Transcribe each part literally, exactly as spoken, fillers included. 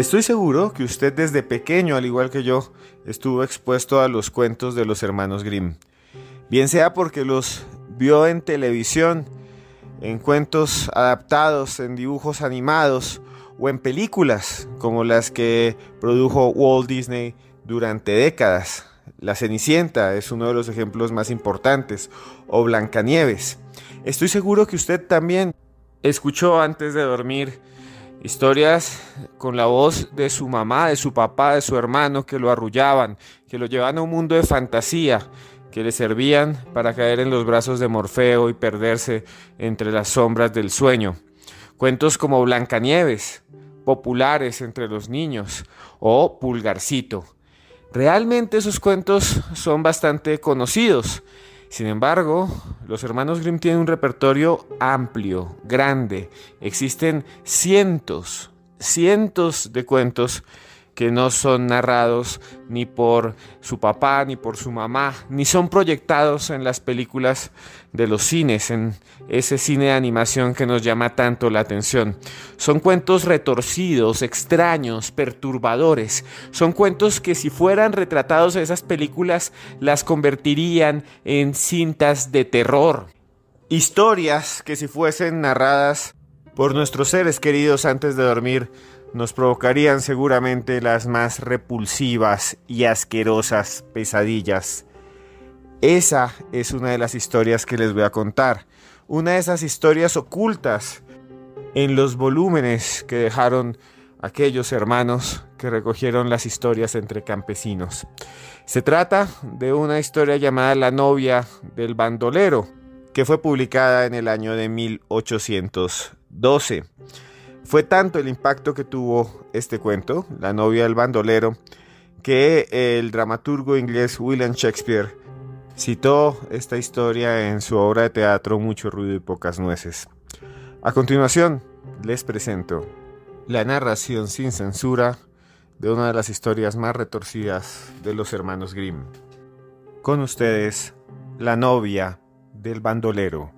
Estoy seguro que usted desde pequeño, al igual que yo, estuvo expuesto a los cuentos de los hermanos Grimm. Bien sea porque los vio en televisión, en cuentos adaptados, en dibujos animados o en películas como las que produjo Walt Disney durante décadas. La Cenicienta es uno de los ejemplos más importantes, o Blancanieves. Estoy seguro que usted también escuchó antes de dormir historias con la voz de su mamá, de su papá, de su hermano, que lo arrullaban, que lo llevaban a un mundo de fantasía, que le servían para caer en los brazos de Morfeo y perderse entre las sombras del sueño. Cuentos como Blancanieves, populares entre los niños, o Pulgarcito. Realmente esos cuentos son bastante conocidos. Sin embargo, los hermanos Grimm tienen un repertorio amplio, grande. Existen cientos, cientos de cuentos que no son narrados ni por su papá ni por su mamá, ni son proyectados en las películas de los cines, en ese cine de animación que nos llama tanto la atención. Son cuentos retorcidos, extraños, perturbadores. Son cuentos que si fueran retratados en esas películas las convertirían en cintas de terror. Historias que si fuesen narradas por nuestros seres queridos antes de dormir nos provocarían seguramente las más repulsivas y asquerosas pesadillas. Esa es una de las historias que les voy a contar. Una de esas historias ocultas en los volúmenes que dejaron aquellos hermanos que recogieron las historias entre campesinos. Se trata de una historia llamada La novia del bandolero, que fue publicada en el año de mil ochocientos doce. Fue tanto el impacto que tuvo este cuento, La novia del bandolero, que el dramaturgo inglés William Shakespeare citó esta historia en su obra de teatro Mucho ruido y pocas nueces. A continuación, les presento la narración sin censura de una de las historias más retorcidas de los hermanos Grimm. Con ustedes, La novia del bandolero.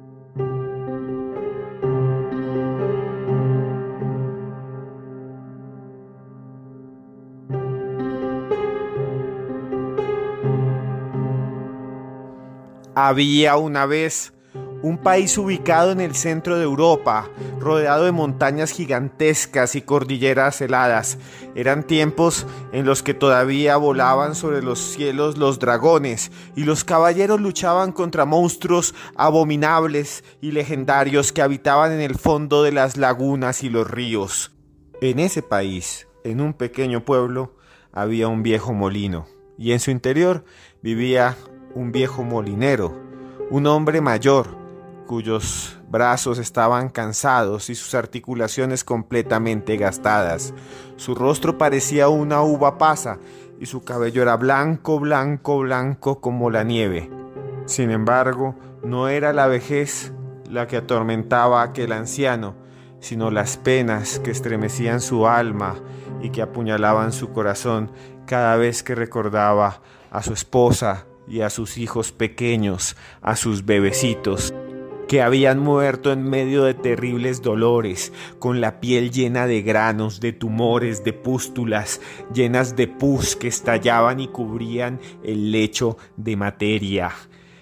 Había una vez un país ubicado en el centro de Europa, rodeado de montañas gigantescas y cordilleras heladas. Eran tiempos en los que todavía volaban sobre los cielos los dragones y los caballeros luchaban contra monstruos abominables y legendarios que habitaban en el fondo de las lagunas y los ríos. En ese país, en un pequeño pueblo, había un viejo molino y en su interior vivía un viejo molinero, un hombre mayor, cuyos brazos estaban cansados y sus articulaciones completamente gastadas. Su rostro parecía una uva pasa y su cabello era blanco, blanco, blanco como la nieve. Sin embargo, no era la vejez la que atormentaba a aquel anciano, sino las penas que estremecían su alma y que apuñalaban su corazón cada vez que recordaba a su esposa y a sus hijos pequeños, a sus bebecitos, que habían muerto en medio de terribles dolores, con la piel llena de granos, de tumores, de pústulas, llenas de pus que estallaban y cubrían el lecho de materia.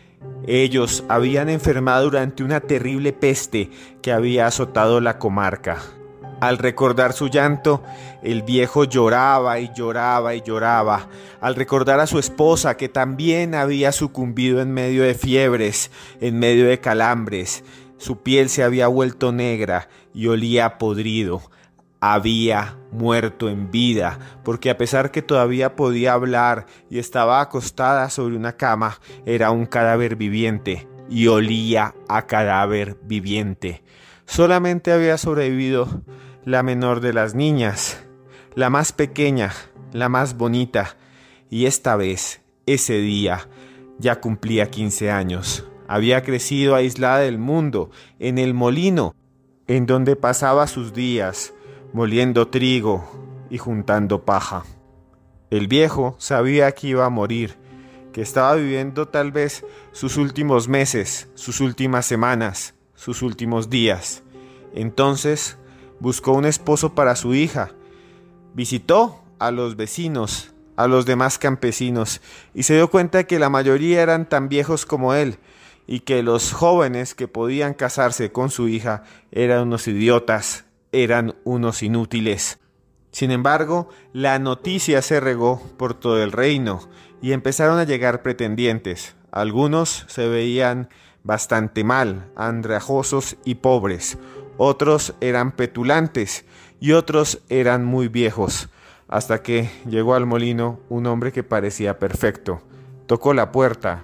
Ellos habían enfermado durante una terrible peste que había azotado la comarca. Al recordar su llanto, el viejo lloraba y lloraba y lloraba. Al recordar a su esposa, que también había sucumbido en medio de fiebres, en medio de calambres, su piel se había vuelto negra y olía podrido. Había muerto en vida, porque a pesar que todavía podía hablar y estaba acostada sobre una cama, era un cadáver viviente y olía a cadáver viviente. Solamente había sobrevivido la menor de las niñas, la más pequeña, la más bonita, y esta vez, ese día, ya cumplía quince años. Había crecido aislada del mundo, en el molino, en donde pasaba sus días, moliendo trigo y juntando paja. El viejo sabía que iba a morir, que estaba viviendo tal vez sus últimos meses, sus últimas semanas, sus últimos días. Entonces buscó un esposo para su hija, Visitó a los vecinos, a los demás campesinos, y se dio cuenta que la mayoría eran tan viejos como él, y que los jóvenes que podían casarse con su hija eran unos idiotas, eran unos inútiles. Sin embargo, la noticia se regó por todo el reino, y empezaron a llegar pretendientes. Algunos se veían bastante mal, andrajosos y pobres, otros eran petulantes, y otros eran muy viejos, hasta que llegó al molino un hombre que parecía perfecto. Tocó la puerta.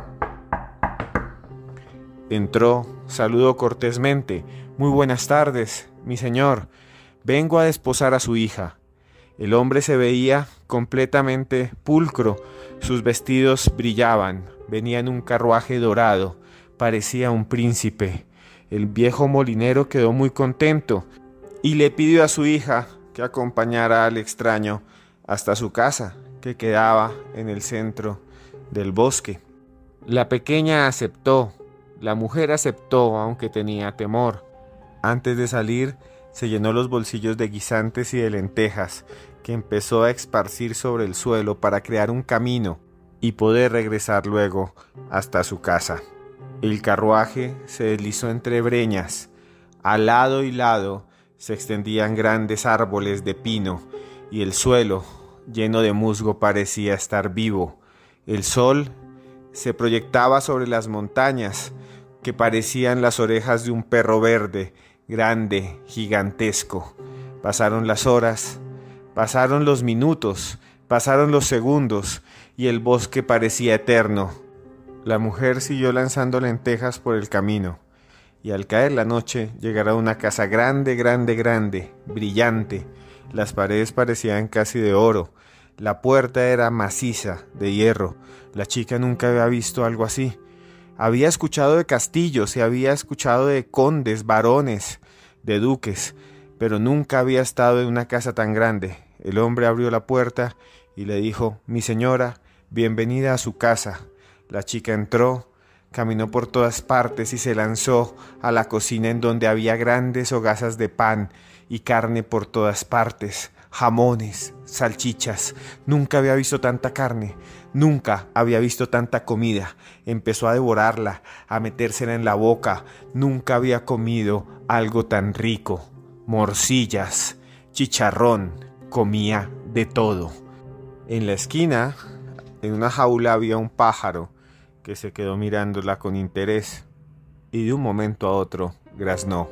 Entró, saludó cortésmente. «Muy buenas tardes, mi señor. Vengo a desposar a su hija». El hombre se veía completamente pulcro. Sus vestidos brillaban. Venía en un carruaje dorado. Parecía un príncipe. El viejo molinero quedó muy contento y le pidió a su hija que acompañara al extraño hasta su casa, que quedaba en el centro del bosque. La pequeña aceptó. La mujer aceptó, aunque tenía temor. Antes de salir, se llenó los bolsillos de guisantes y de lentejas, que empezó a esparcir sobre el suelo para crear un camino y poder regresar luego hasta su casa. El carruaje se deslizó entre breñas. Al lado y lado se extendían grandes árboles de pino, y el suelo, lleno de musgo, parecía estar vivo. El sol se proyectaba sobre las montañas, que parecían las orejas de un perro verde, grande, gigantesco. Pasaron las horas, pasaron los minutos, pasaron los segundos, y el bosque parecía eterno. La mujer siguió lanzando lentejas por el camino, y al caer la noche llegará a una casa grande, grande, grande, brillante. Las paredes parecían casi de oro, la puerta era maciza, de hierro. La chica nunca había visto algo así. Había escuchado de castillos y había escuchado de condes, varones, de duques, pero nunca había estado en una casa tan grande. El hombre abrió la puerta y le dijo: «Mi señora, bienvenida a su casa». La chica entró, caminó por todas partes y se lanzó a la cocina, en donde había grandes hogazas de pan y carne por todas partes, jamones, salchichas. Nunca había visto tanta carne, nunca había visto tanta comida. Empezó a devorarla, a metérsela en la boca. Nunca había comido algo tan rico. Morcillas, chicharrón, comía de todo. En la esquina, en una jaula, había un pájaro que se quedó mirándola con interés, y de un momento a otro graznó: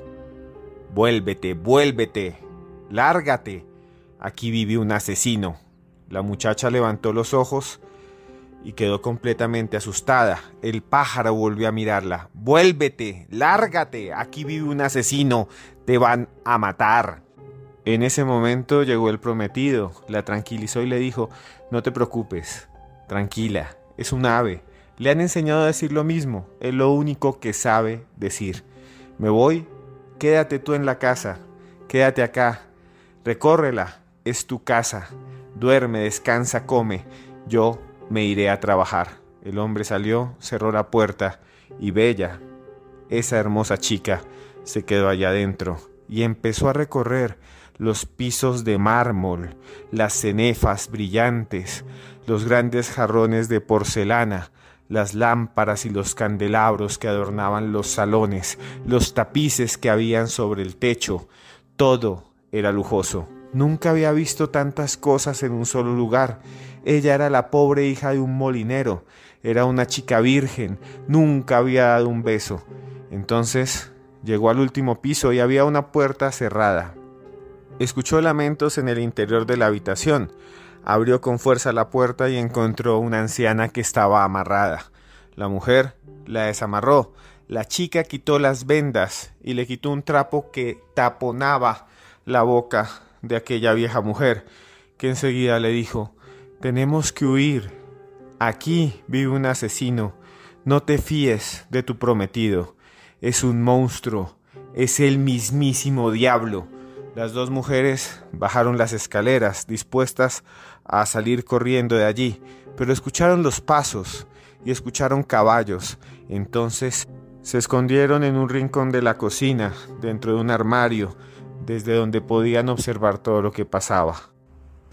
«Vuélvete, vuélvete, lárgate, aquí vive un asesino». La muchacha levantó los ojos y quedó completamente asustada. El pájaro volvió a mirarla: «Vuélvete, lárgate, aquí vive un asesino, te van a matar». En ese momento llegó el prometido, la tranquilizó y le dijo: «No te preocupes, tranquila, es un ave. Le han enseñado a decir lo mismo, es lo único que sabe decir. Me voy, quédate tú en la casa, quédate acá, recórrela, es tu casa, duerme, descansa, come, yo me iré a trabajar». El hombre salió, cerró la puerta, y Bella, esa hermosa chica, se quedó allá adentro y empezó a recorrer los pisos de mármol, las cenefas brillantes, los grandes jarrones de porcelana, las lámparas y los candelabros que adornaban los salones, los tapices que habían sobre el techo. Todo era lujoso. Nunca había visto tantas cosas en un solo lugar. Ella era la pobre hija de un molinero, era una chica virgen, nunca había dado un beso. Entonces llegó al último piso y había una puerta cerrada. Escuchó lamentos en el interior de la habitación. Abrió con fuerza la puerta y encontró una anciana que estaba amarrada. La mujer la desamarró. La chica quitó las vendas y le quitó un trapo que taponaba la boca de aquella vieja mujer, que enseguida le dijo: «Tenemos que huir. Aquí vive un asesino. No te fíes de tu prometido. Es un monstruo. Es el mismísimo diablo». Las dos mujeres bajaron las escaleras, dispuestas a salir corriendo de allí, pero escucharon los pasos y escucharon caballos. Entonces se escondieron en un rincón de la cocina, dentro de un armario, desde donde podían observar todo lo que pasaba.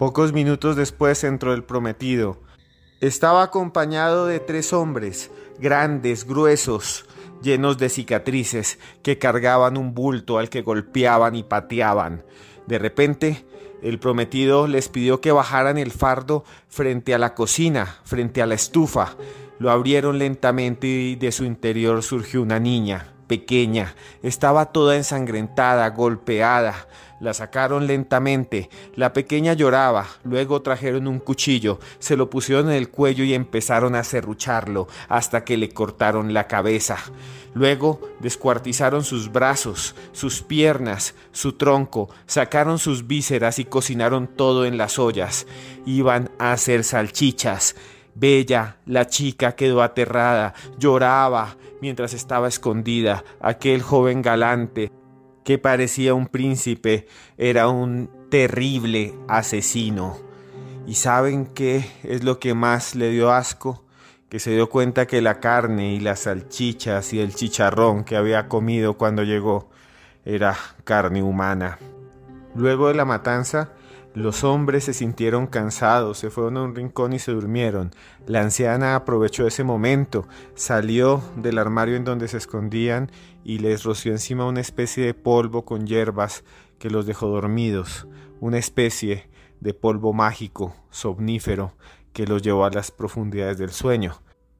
Pocos minutos después entró el prometido. Estaba acompañado de tres hombres, grandes, gruesos, llenos de cicatrices, que cargaban un bulto al que golpeaban y pateaban. De repente, el prometido les pidió que bajaran el fardo frente a la cocina, frente a la estufa. Lo abrieron lentamente y de su interior surgió una niña, pequeña. Estaba toda ensangrentada, golpeada. La sacaron lentamente. La pequeña lloraba. Luego trajeron un cuchillo, se lo pusieron en el cuello y empezaron a serrucharlo hasta que le cortaron la cabeza. Luego descuartizaron sus brazos, sus piernas, su tronco, sacaron sus vísceras y cocinaron todo en las ollas. Iban a hacer salchichas. Bella, la chica, quedó aterrada, lloraba mientras estaba escondida. Aquel joven galante, que parecía un príncipe, era un terrible asesino. ¿Y saben qué es lo que más le dio asco? Que se dio cuenta que la carne y las salchichas y el chicharrón que había comido cuando llegó era carne humana. Luego de la matanza, los hombres se sintieron cansados, se fueron a un rincón y se durmieron. La anciana aprovechó ese momento, salió del armario en donde se escondían y les roció encima una especie de polvo con hierbas que los dejó dormidos, una especie de polvo mágico, somnífero, que los llevó a las profundidades del sueño.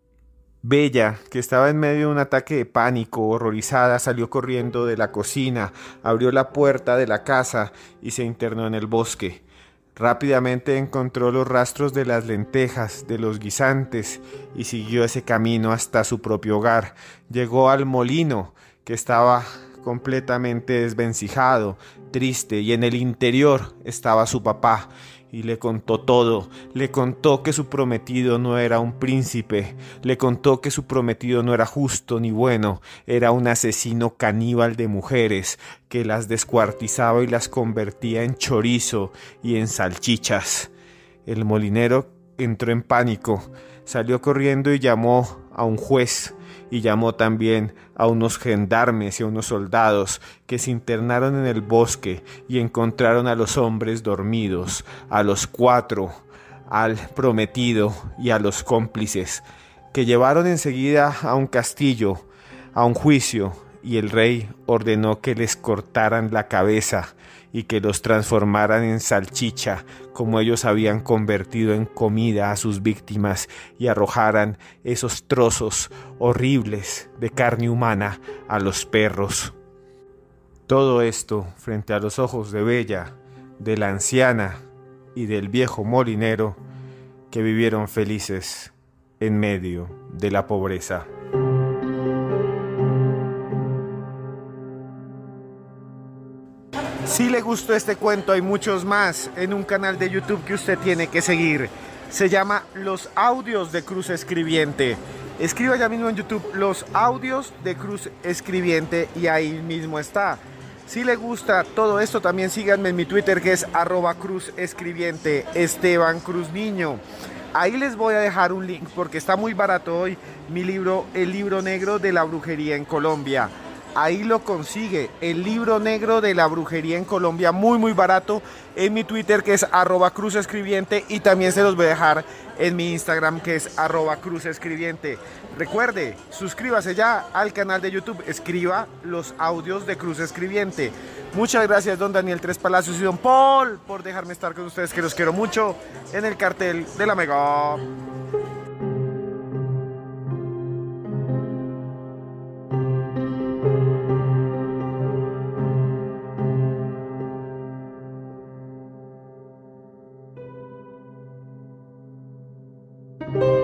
Bella, que estaba en medio de un ataque de pánico, horrorizada, salió corriendo de la cocina, abrió la puerta de la casa y se internó en el bosque. Rápidamente encontró los rastros de las lentejas, de los guisantes, y siguió ese camino hasta su propio hogar. Llegó al molino, que estaba completamente desvencijado, triste, y en el interior estaba su papá. Y le contó todo, le contó que su prometido no era un príncipe, le contó que su prometido no era justo ni bueno, era un asesino caníbal de mujeres, que las descuartizaba y las convertía en chorizo y en salchichas. El molinero entró en pánico, salió corriendo y llamó a un juez, y llamó también a unos gendarmes y a unos soldados que se internaron en el bosque y encontraron a los hombres dormidos, a los cuatro, al prometido y a los cómplices, que llevaron enseguida a un castillo, a un juicio, y el rey ordenó que les cortaran la cabeza y que los transformaran en salchicha, como ellos habían convertido en comida a sus víctimas, y arrojaran esos trozos horribles de carne humana a los perros. Todo esto frente a los ojos de Bella, de la anciana y del viejo molinero, que vivieron felices en medio de la pobreza. Si le gustó este cuento, hay muchos más en un canal de YouTube que usted tiene que seguir. Se llama Los Audios de Cruz Escribiente. Escriba ya mismo en YouTube Los Audios de Cruz Escribiente y ahí mismo está. Si le gusta todo esto, también síganme en mi Twitter, que es arroba Cruz Escribiente, Esteban Cruz Niño. Ahí les voy a dejar un link porque está muy barato hoy mi libro, El Libro Negro de la Brujería en Colombia. Ahí lo consigue, el libro negro de la brujería en Colombia, muy muy barato, en mi Twitter, que es arroba Cruz Escribiente, y también se los voy a dejar en mi Instagram, que es arroba Cruz Escribiente. Recuerde, suscríbase ya al canal de YouTube, escriba Los Audios de Cruz Escribiente. Muchas gracias, don Daniel Tres Palacios y don Paul, por dejarme estar con ustedes, que los quiero mucho, en el cartel de la Mega. Thank you.